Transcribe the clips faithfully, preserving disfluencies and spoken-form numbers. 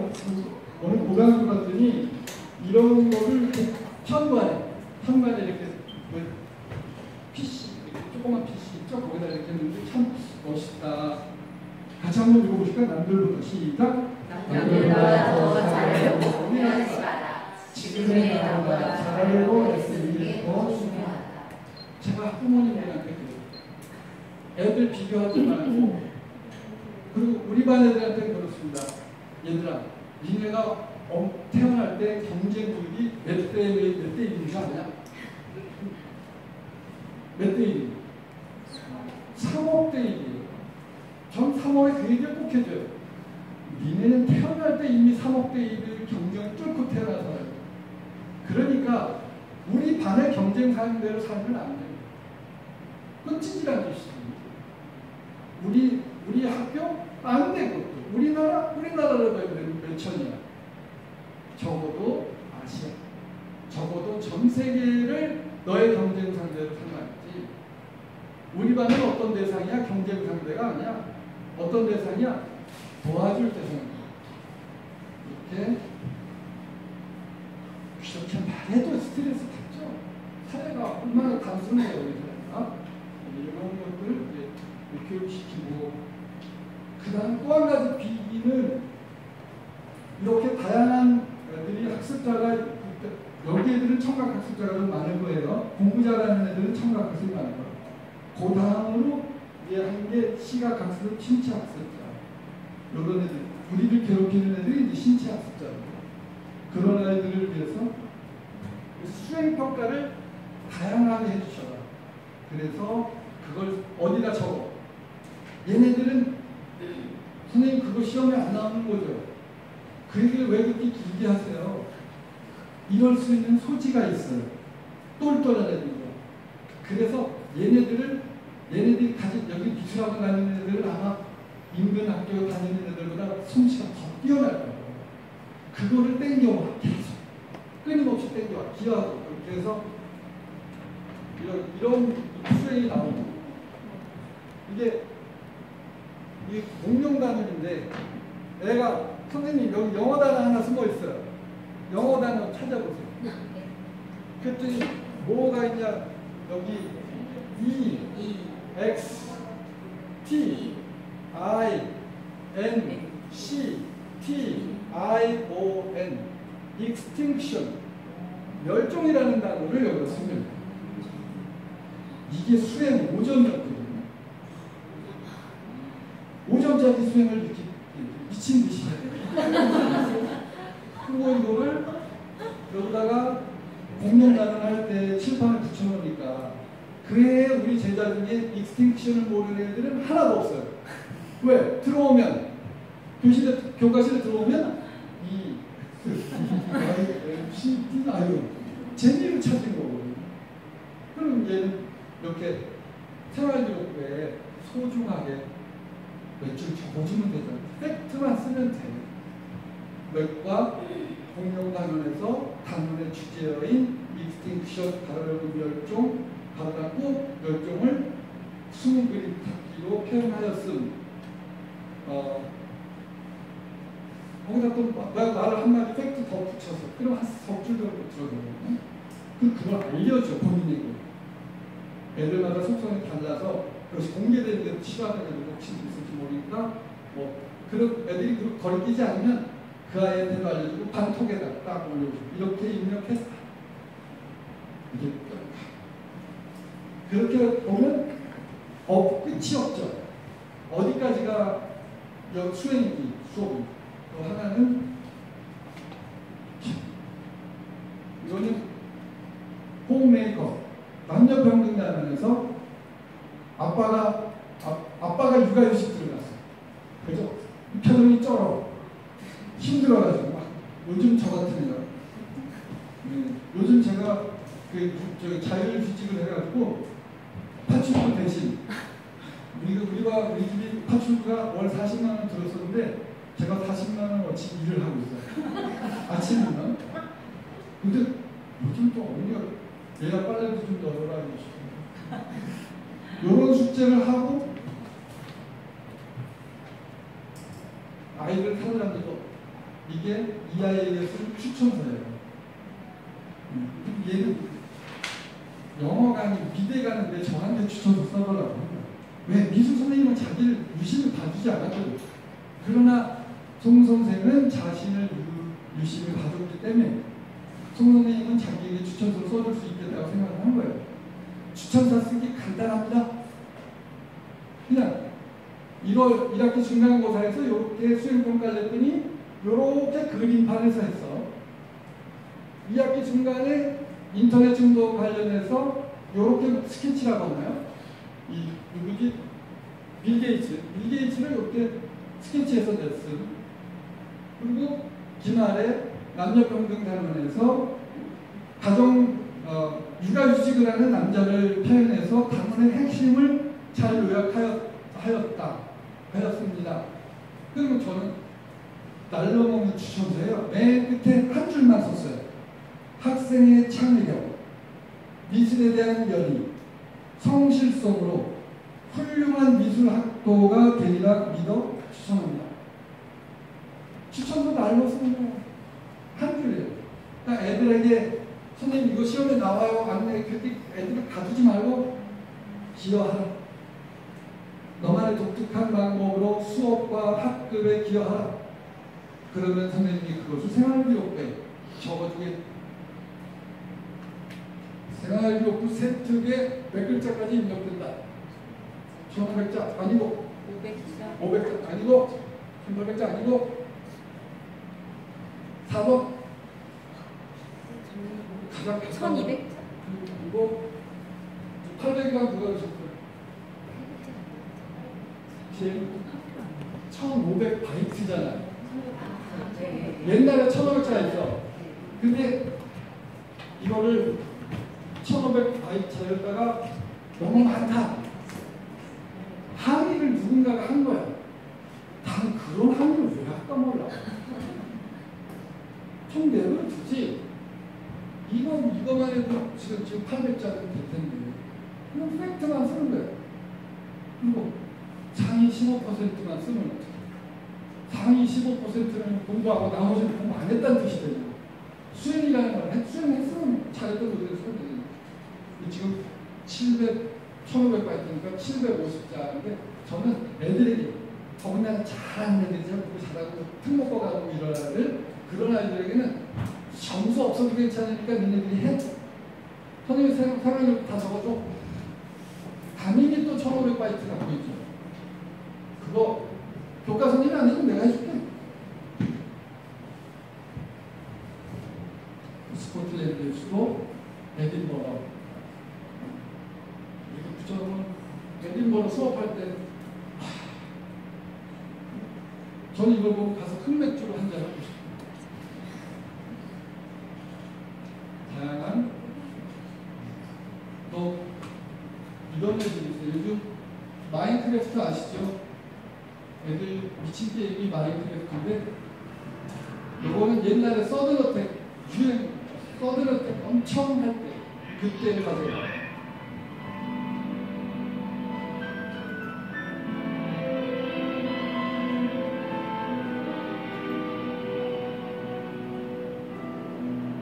어느 고등학교 갔더니 이런 거를 현관에, 현관에 이렇게 뭐 피씨, 이렇게 조그만 피씨 있죠? 거기다 이렇게 했는데 참 멋있다. 같이 한번 읽어보실까요? 남들보다 시작. 남들보다 더 잘하려고 하지 마라. 지금의 나보다 잘하려고 애쓰는 게 더 중요하다. 제가 부모님들한테 그래요. 애들 비교하지 말고, 그리고 우리 반 애들한테 그렇습니다. 얘들아, 니네가 태어날 때 경쟁률이 몇 대, 몇 대 일인 줄 아냐? 몇 대 일이에요? 삼억 대 일이에요. 전 삼억에 그 얘기를 꼭 해줘요. 니네는 태어날 때 이미 삼억 대 일을 경쟁을 뚫고 태어나서 그러니까 우리 반의 경쟁 상대로 살면 안 돼요. 그건 찌질한 짓이지. 우리, 우리 학교? 안 돼, 그것도. 우리나라? 우리나라로 몇 천이야. 적어도 아시아. 적어도 전 세계를 너의 경쟁 상대로 삼아야지. 우리 반은 어떤 대상이야? 경쟁 상대가 아니야. 어떤 대상이야? 도와줄 대상이야. 이렇게 이렇게 말해도 스트레스 받죠. 사회가 얼마나 단순해요, 우리 사회가. 이런 것들을 이제 교육시키고, 그 다음 또 한 가지 비기는 이렇게 다양한 애들이 학습자가, 여기 애들은 청각학습자가 좀 많을 거예요. 공부 잘하는 애들은 청각학습이 많을 거예요. 그 다음으로 이제 한 게 시각학습, 신체학습자. 이런 애들, 우리를 괴롭히는 애들이 이제 신체학습자입니다. 그런 아이들을 위해서 수행평가를 다양하게 해주셔라. 그래서 그걸 어디다 적어? 얘네들은 선생님 그거 시험에 안 나오는 거죠. 그 얘기를 왜 그렇게 길게 하세요? 이럴 수 있는 소지가 있어요. 똘똘한 애들이요. 그래서 얘네들을, 얘네들이 가진, 여기 미술학원 다니는 애들은 아마 인근 학교 다니는 애들보다 솜씨가 더 뛰어날 거예요. 그거를 땡겨와. 계속. 끊임없이 땡겨와. 기하고. 그래서 이런, 이런 수행이 나오고. 이게, 이게 공룡 단원인데, 애가, 선생님, 여기 영어 단어 하나 숨어 있어요. 영어 단어 찾아보세요. 그랬더니, 뭐가 있냐, 여기, E, X, T, I, N, C, T, I, O, N, extinction, 멸종이라는 단어를 여기서 쓰면 이게 수행 오 점이었거든요. 오 점짜리 수행을 이렇게 미친 듯이 그리고 이거를 여기다가 공룡 단어 할 때 칠판을 붙여놓으니까 그해 우리 제자 중에 익스팅션을 모르는 애들은 하나도 없어요. 왜? 들어오면 교실에, 교과실에 들어오면 이 씨, 티, 아유 재미를 찾은 거거든요. 그럼 얘는 이렇게 생활기록부에 소중하게 몇 줄 적어주면 되잖아요. 팩트만 쓰면 돼. 맥과 공룡 단원에서 단원의 주제어인 익스팅션, 가로열고 멸종, 가로 닫고 멸종을 스무 그림 닫기로 표현하였음. 어, 거기다 또 말을 한마디 팩트 더 붙여서 그럼 한 석 줄 정도 들어가거든요. 그럼 그걸 알려줘, 본인에게. 애들마다 속성이 달라서 그것이 공개되는 데 싫어하는 애들도 혹시 있을지 모르니까 뭐 그런 애들이 거리끼지 않으면 그 아이한테도 알려주고 반톡에다 딱 올려주고 이렇게 입력해서 이게 그렇게 보면 어, 끝이 없죠. 어디까지가 수행이지 수업이. 또 하나는 이거는 홈메이커 남녀평등단원에서 아빠가 아, 아빠가 육아휴직 들어갔어. 그죠? 표정이 쩔어. 힘들어가지고 막 요즘 저 같으면 네, 요즘 제가 그 저기 자율휴직을 해가지고 파출부 대신 우리가 우리가 우리 집이 파출부가 월 사십만 원 들었었는데 제가 사십만 원어치 일을 하고 있어요. 아침이면. 근데 요즘 또 어머니가 얘가 빨래도 좀 널어라 이런 이런 숙제를 하고 아이를 타느라고 이게 이 아이에게 쓴 추천서예요. 얘는 영어가 아니고 미대 가는데 저한테 추천서 써보라고 합니다. 왜? 미술 선생님은 자기를 유심히 봐주지 않았거든요. 그러나 송 선생은 자신을 유, 유심히 봐줬기 때문에 송 선생님은 자기에게 추천서를 써줄 수 있겠다고 생각을 한 거예요. 추천서 쓰기 간단합니다. 그냥 일월 일 학기 중간고사에서 이렇게 수행평가를 했더니 이렇게 그림판에서 했어. 이 학기 중간에 인터넷 중독 관련해서 이렇게 스케치라고 하나요? 이 누구지? 빌 게이츠. 빌 게이츠를 이렇게 스케치해서 냈음. 그리고 기말에 남녀평등 단원에서 가정 어, 육아휴직을 하는 남자를 표현해서 단원의 핵심을 잘 요약하였다 하였습니다. 그리고 저는 날로 먹는 추천서예요. 맨 끝에 한 줄만 썼어요. 학생의 창의력, 미술에 대한 열의, 성실성으로 훌륭한 미술학도가 되리라 믿어 추천합니다. 추천서 날로 쓰는 거예요. 한 줄이에요. 그러니까 애들에게 선생님 이거 시험에 나와요. 안내 그렇게 애들을 가두지 말고 기여하라. 너만의 독특한 방법으로 수업과 학급에 기여하라. 그러면 선생님이 그것을 생활기록부에 적어주게. 생활기록부 세특에 몇 글자까지 입력된다. 천오백 자 아니고 오백 자 오백 자 아니고 천팔백 자 아니고 사 번 가장 천이백 자 그리고 팔백만 누가 그러셨어요? 제일 천오백 바이트잖아요. 옛날에 천오백 자 있어. 근데 이거를 천오백 바이트에다가 너무 많다. 항의를 누군가가 한 거야. 나는 그런 항의를 왜 할까 몰라. 총 내로 두지. 이건 이거만 해도 지금 지금 팔백 자는 될 텐데. 그냥 팩트만 쓰는 거야. 그리고 상위 십오 퍼센트만 쓰면 어떡해. 상위 십오 퍼센트는 공부하고 나머지는 공부 안 했다는 뜻이 되죠. 수행이라는 걸 수행했으면 잘했던 그대로 쓰면 되죠. 지금 칠백, 천오백 바이트니까 칠백오십 자인데 저는 애들에게 더군다나 잘하는 애들이죠. 공부 잘하고 특목고 가고 이런 아이들 그런 아이들에게는 점수 없어도 괜찮으니까 너네들이 해. 선생님이 생활을 다 적어줘. 담임이 또 천오백 바이트 갖고 있죠. 그거 교과 선생님이 아니면 내가 해줄게. 스코틀랜드의 수도 에딘버러. 이렇게 붙여놓으면 에딘버러 수업할 때 저는 이걸 보고 가서 흑맥주로 한잔 하고 싶어요. 다양한 또 이런 애들이 있어요. 요즘 마인크래프트 아시죠? 애들 미친 게임이 마인크래프트인데 요거는 옛날에 서든어택 유행 서든어택 엄청 할 때 그때 가서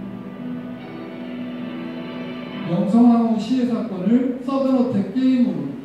영성항우 시해 사건을 서든어택 게임으로